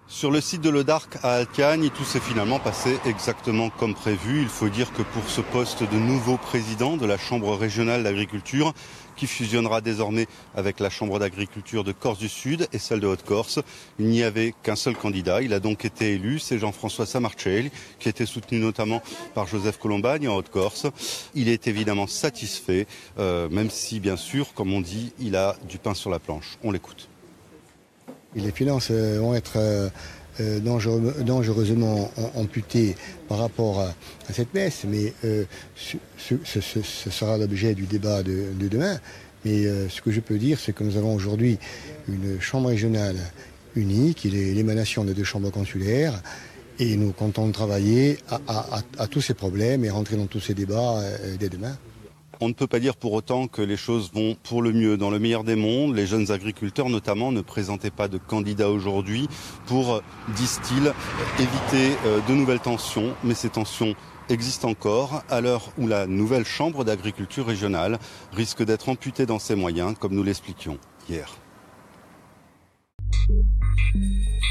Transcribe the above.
Sur le site de l'Eudarc à Alcagne, tout s'est finalement passé exactement comme prévu. Il faut dire que pour ce poste de nouveau président de la Chambre régionale d'agriculture, qui fusionnera désormais avec la Chambre d'agriculture de Corse du Sud et celle de Haute-Corse, il n'y avait qu'un seul candidat. Il a donc été élu, c'est Jean-François Samarcelli, qui a été soutenu notamment par Joseph Colombagne en Haute-Corse. Il est évidemment satisfait, même si, bien sûr, comme on dit, il a du pain sur la planche. On l'écoute. Et les finances vont être dangereusement amputées par rapport à cette baisse, mais ce sera l'objet du débat de demain. Mais ce que je peux dire, c'est que nous avons aujourd'hui une chambre régionale unie, qui est l'émanation des deux chambres consulaires, et nous comptons travailler à tous ces problèmes et rentrer dans tous ces débats dès demain. On ne peut pas dire pour autant que les choses vont pour le mieux. Dans le meilleur des mondes, les jeunes agriculteurs notamment ne présentaient pas de candidats aujourd'hui pour, disent-ils, éviter de nouvelles tensions. Mais ces tensions existent encore à l'heure où la nouvelle chambre d'agriculture régionale risque d'être amputée dans ses moyens, comme nous l'expliquions hier.